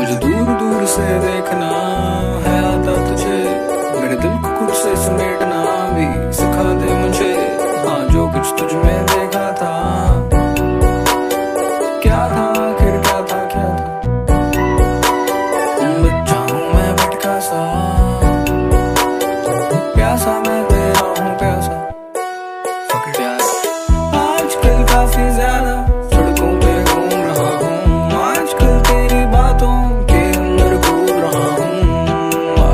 मुझे दूर दूर से देखना है आता तुझे, मेरे दिल को खुद से समेटना भी सिखा दे